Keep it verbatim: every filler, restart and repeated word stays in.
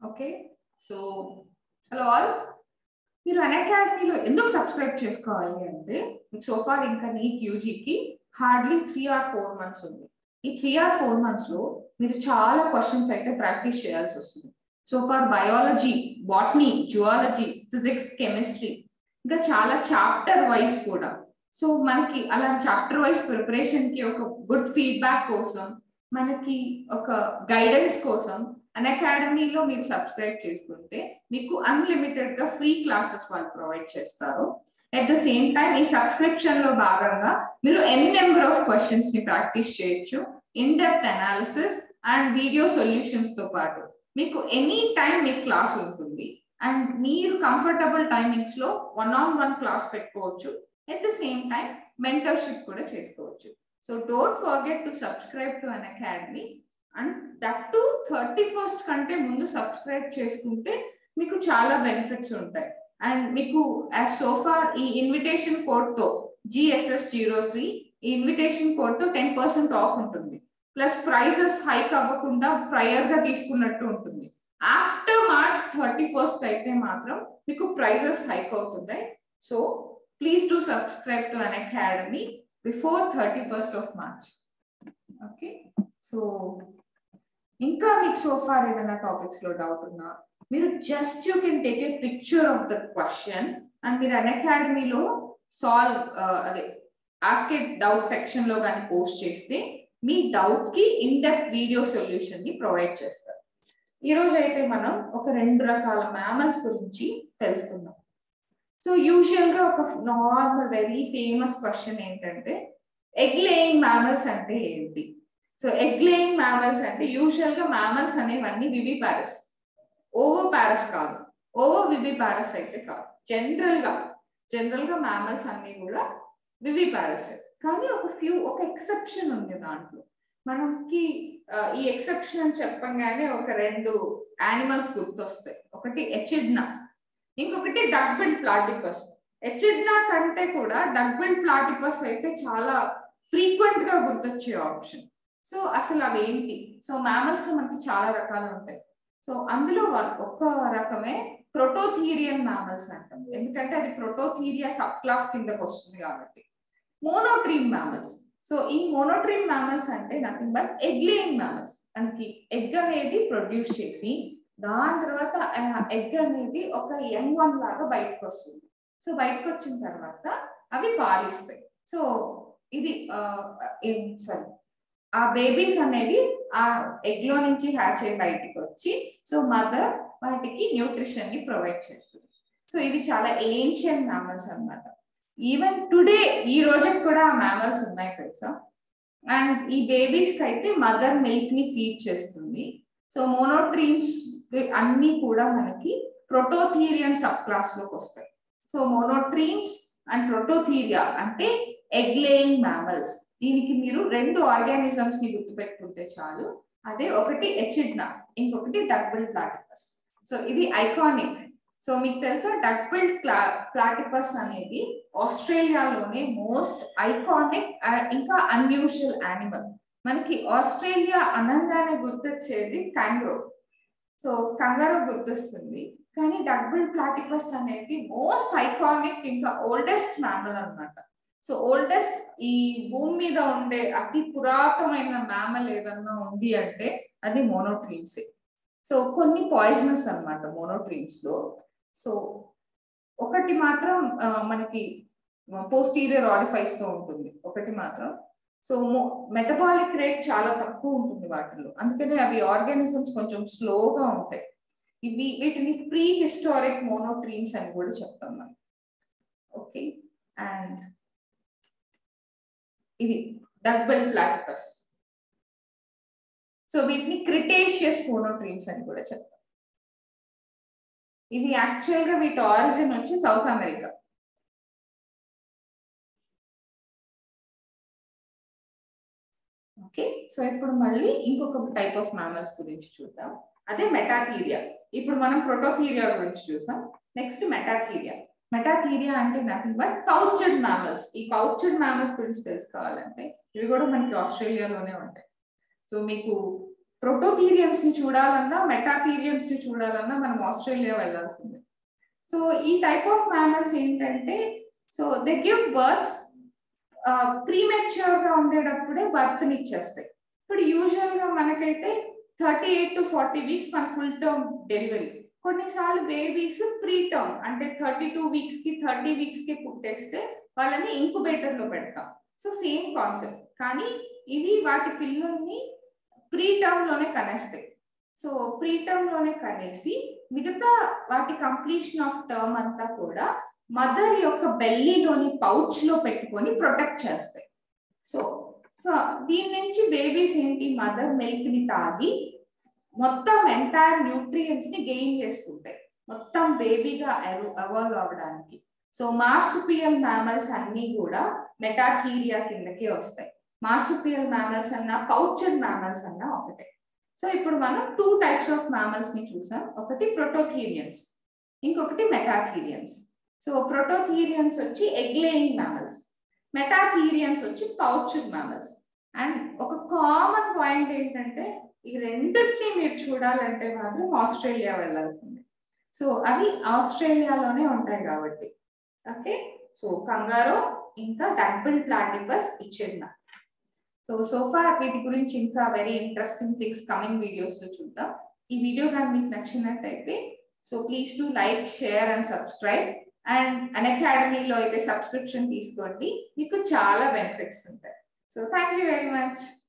Okay so hello all మీరు అన్అకాడమీలో ఎందుకు subscribe చేసుకోవాలి అంటే మీకు సోఫార్ ఇంకా నీట్ యూజీకి hardly three or four months ఉంది. ఈ త్రీ ఆర్ ఫోర్ మంత్స్ లో మీరు చాలా క్వశ్చన్స్ అయితే ప్రాక్టీస్ చేయాల్సి వస్తుంది. So far biology, botany, zoology, physics, chemistry ఇంకా చాలా చాప్టర్ వైజ్ కూడా. సో మనకి అలా చాప్టర్ వైజ్ ప్రిపరేషన్ కి ఒక గుడ్ ఫీడ్బ్యాక్ కోసం, మనకి ఒక గైడెన్స్ కోసం అన్అకాడమీలో మీరు సబ్స్క్రైబ్ చేసుకుంటే మీకు అన్లిమిటెడ్ గా ఫ్రీ క్లాసెస్ వాళ్ళు ప్రొవైడ్ చేస్తారు. అట్ ద సేమ్ టైం ఈ సబ్స్క్రిప్షన్ లో భాగంగా మీరు ఎన్ నెంబర్ ఆఫ్ క్వశ్చన్స్ ని ప్రాక్టీస్ చేయొచ్చు. In depth analysis and video solutions తో పాటు మీకు ఎనీ టైం మీకు క్లాస్ ఉంటుంది. అండ్ మీరు కంఫర్టబుల్ టైమింగ్స్ లో వన్ ఆన్ వన్ క్లాస్ పెట్టుకోవచ్చు. At the same time mentorship కూడా చేసుకోవచ్చు. So don't forget to subscribe to Unacademy. And that to thirty first కంటే ముందు సబ్స్క్రైబ్ చేసుకుంటే మీకు చాలా బెనిఫిట్స్ ఉంటాయి. అండ్ మీకు యాజ్ సోఫార్ ఈ ఇన్విటేషన్ కోడ్ తో జిఎస్ఎస్ జీరో త్రీ ఈ ఇన్విటేషన్ కోడ్ తో టెన్ పర్సెంట్ ఆఫ్ ఉంటుంది. ప్లస్ ప్రైసెస్ హైక్ అవ్వకుండా ప్రయర్ గా తీసుకున్నట్టు ఉంటుంది. ఆఫ్టర్ మార్చ్ థర్టీ ఫస్ట్ అయితే మాత్రం మీకు ప్రైసెస్ హైక్ అవుతున్నాయి. So please do subscribe to Unacademy before thirty first of March. Okay so ఇంకా మీకు సోఫార్ ఏదైనా టాపిక్స్ లో డౌట్ ఉన్నా మీరు just you can take a picture of the question and మీరు అన్ అకాడమీలో సాల్వ్ అదే ఆస్క్ ఏ డౌట్ సెక్షన్ లో కానీ పోస్ట్ చేస్తే మీ డౌట్ కి ఇన్ డెప్త్ వీడియో సొల్యూషన్ ని ప్రొవైడ్ చేస్తారు. ఈ రోజు అయితే మనం ఒక రెండు రకాల మ్యామల్స్ గురించి తెలుసుకుందాం. సో యూజువల్ గా ఒక నార్మల్ వెరీ ఫేమస్ క్వశ్చన్ ఏంటంటే ఎగ్ లేయింగ్ మ్యామల్స్ అంటే ఏంటి? సో ఎగ్ లేయింగ్ మ్యామల్స్ అంటే యూజువల్ గా మ్యామల్స్ అనేవన్నీ వివిపారస్, ఓవో పారస్ కాదు. ఓవో వివిపారస్ అయితే కాదు. జనరల్ గా జనరల్ గా మ్యామల్స్ అన్ని కూడా వివిపారస్. కానీ ఒక ఫ్యూ ఒక ఎక్సెప్షన్ ఉంది దాంట్లో. మనకి ఈ ఎక్సెప్షన్ అని చెప్పగానే ఒక రెండు యానిమల్స్ గుర్తొస్తాయి. ఒకటి ఎచిడ్నా, ఇంకొకటి డక్ బిల్ ప్లాటిపస్. ఎచిడ్నా కంటే కూడా డక్ బిల్ ప్లాటిపస్ అయితే చాలా ఫ్రీక్వెంట్ గా గుర్తొచ్చే ఆప్షన్. సో అసలు అవి ఏంటి? సో మ్యామల్స్ లో మనకి చాలా రకాలు ఉంటాయి. సో అందులో ఒక్క రకమే ప్రొటోథీరియల్ మ్యామల్స్ అంటాం. ఎందుకంటే అది ప్రొటోథీరియా సబ్ క్లాస్ కిందకి వస్తుంది కాబట్టి. మోనోట్రీమ్ మ్యామల్స్. సో ఈ మోనోట్రీమ్ మ్యామల్స్ అంటే nothing but egg laying mammals. మనకి ఎగ్ అనేది ప్రొడ్యూస్ చేసి దాని తర్వాత ఎగ్ అనేది ఒక యంగ్ వన్ లాగా బయటకు వస్తుంది. సో బయటకు వచ్చిన తర్వాత అవి పాలిస్తాయి. సో ఇది సారీ ఆ బేబీస్ అనేవి ఆ ఎగ్ లో నుంచి హ్యాచ్ అయ్యి బయటికి వచ్చి సో మదర్ వాటికి న్యూట్రిషన్ ని ప్రొవైడ్ చేస్తుంది. సో ఇవి చాలా ఏన్షియన్ మ్యామల్స్ అన్నమాట. ఈవెన్ టుడే ఈ రోజుకి కూడా ఆ మ్యామల్స్ ఉన్నాయి తెలుసా. అండ్ ఈ బేబీస్ కి అయితే మదర్ మిల్క్ ని ఫీడ్ చేస్తుంది. సో మోనోట్రీమ్స్ అన్ని కూడా మనకి ప్రొటోథీరియన్ సబ్ క్లాస్ లోకి వస్తాయి. సో మోనోట్రీమ్స్ అండ్ ప్రొటోథీరియా అంటే ఎగ్ లేయింగ్ మ్యామల్స్. దీనికి మీరు రెండు ఆర్గానిజమ్స్ ని గుర్తుపెట్టుకుంటే చాలు. అదే ఒకటి ఎచిడ్నా, ఇంకొకటి డక్ బిల్ ప్లాటిపస్. సో ఇది ఐకానిక్. సో మీకు తెలుసా డక్ బిల్ ప్లాటిపస్ అనేది ఆస్ట్రేలియాలోనే మోస్ట్ ఐకానిక్ ఇంకా అన్యూజువల్ యానిమల్. మనకి ఆస్ట్రేలియా అనంగానే గుర్తొచ్చేది కంగరో. సో కంగారో గుర్తొస్తుంది. కానీ డక్ బిల్ ప్లాటిపస్ అనేది మోస్ట్ ఐకానిక్ ఇంకా ఓల్డెస్ట్ మ్యామల్ అన్నమాట. సో ఓల్డెస్ట్ ఈ భూమి మీద ఉండే అతి పురాతనమైన మ్యామల్ ఏదన్నా ఉంది అంటే అది మోనోట్రీమ్స్. సో కొన్ని పాయిజనస్ అన్నమాట మోనోట్రీమ్స్ లో. సో ఒకటి మాత్రం మనకి పోస్టీరియర్ ఆరిఫైస్ తో ఉంటుంది, ఒకటి మాత్రం. సో మెటబాలిక్ రేట్ చాలా తక్కువ ఉంటుంది వాటిలో. అందుకనే అవి ఆర్గానిజమ్స్ కొంచెం స్లోగా ఉంటాయి. ఇవి వీటిని ప్రీ హిస్టారిక్ మోనోట్రీమ్స్ అని కూడా చెప్తాం మనం. ఓకే అండ్ ఇది డక్ బిల్ ప్లాటిపస్. సో వీటిని క్రిటేషియస్ మోనోట్రీమ్స్ అని కూడా చెప్తాం. ఇవి యాక్చువల్ గా వీటి ఆరిజిన్ వచ్చి సౌత్ అమెరికా. ఓకే సో ఇప్పుడు మళ్ళీ ఇంకొక టైప్ ఆఫ్ మ్యామల్స్ గురించి చూద్దాం. అదే మెటాథీరియా. ఇప్పుడు మనం ప్రొటోథీరియా గురించి చూసాం. Next metatheria. మెటాథీరియా అంటే నథింగ్ బట్ పౌచ్డ్ మ్యామల్స్. ఈ పౌచ్డ్ మ్యామల్స్ గురించి తెలుసుకోవాలంటే ఇవి కూడా మనకి ఆస్ట్రేలియాలోనే ఉంటాయి. సో మీకు ప్రోటోథీరియన్స్ ని చూడాలన్నా మెటాథీరియన్స్ ని చూడాలన్నా మనం ఆస్ట్రేలియా వెళ్ళాల్సిందే. సో ఈ టైప్ ఆఫ్ మ్యామల్స్ ఏంటంటే so they give births premature గా ఉండేటప్పుడే బర్త్ ని ఇచ్చేస్తాయి. ఇప్పుడు యూజువల్ గా మనకైతే thirty eight to forty weeks మన ఫుల్ టర్మ్ డెలివరీ. కొన్నిసార్లు బేబీస్ ప్రీ టర్మ్ అంటే థర్టీ టూ వీక్స్ కి థర్టీ వీక్స్ కి పుట్టేస్తే వాళ్ళని ఇంక్యుబేటర్ లో పెడతాం. సో సేమ్ కాన్సెప్ట్, కానీ ఇవి వాటి పిల్లల్ని ప్రీ టర్మ్ లోనే కనేస్తాయి. సో ప్రీ టర్మ్ లోనే కనేసి మిగతా వాటి కంప్లీషన్ ఆఫ్ టర్మ్ అంతా కూడా మదర్ యొక్క బెల్లీలోని పౌచ్ లో పెట్టుకొని ప్రొటెక్ట్ చేస్తాయి. సో సో దీని నుంచి బేబీస్ ఏంటి, మదర్ మిల్క్ ని తాగి మొత్తం ఎంటైర్ న్యూట్రియంట్స్ ని గెయిన్ చేసుకుంటాయి మొత్తం బేబీగా ఎవాల్వ్ అవ్వడానికి. సో మార్సుపియల్ మ్యామల్స్ అన్ని కూడా మెటాథీరియా కిందకే వస్తాయి. మార్సుపియల్ మ్యామల్స్ అన్న పౌచర్ మ్యామల్స్ అన్న ఒకటే. సో ఇప్పుడు మనం టూ టైప్స్ ఆఫ్ మ్యామల్స్ ని చూసాం, ఒకటి ప్రోటోథీరియన్స్, ఇంకొకటి మెటాథీరియన్స్. సో ప్రోటోథీరియన్స్ వచ్చి ఎగ్ లేయింగ్ మ్యామల్స్, మెటాథీరియన్స్ వచ్చి పౌచర్ మ్యామల్స్. అండ్ ఒక కామన్ పాయింట్ ఏంటంటే ఈ రెండింటిని మీరు చూడాలంటే మాత్రం ఆస్ట్రేలియా వెళ్ళాల్సిందే. సో అవి ఆస్ట్రేలియాలోనే ఉంటాయి కాబట్టి. ఓకే, సో కంగారో ఇంకా డక్బిల్ ప్లాటిపస్ ఇచ్చేద్దాం. సో సోఫార్ వీటి గురించి ఇంకా very interesting things coming videos లో చూద్దాం. ఈ వీడియో కానీ మీకు నచ్చినట్టయితే so please to like, share and subscribe. And అన్అకాడమీలో అయితే సబ్స్క్రిప్షన్ తీసుకోండి, మీకు చాలా బెనిఫిట్స్ ఉంటాయి. So thank you very much.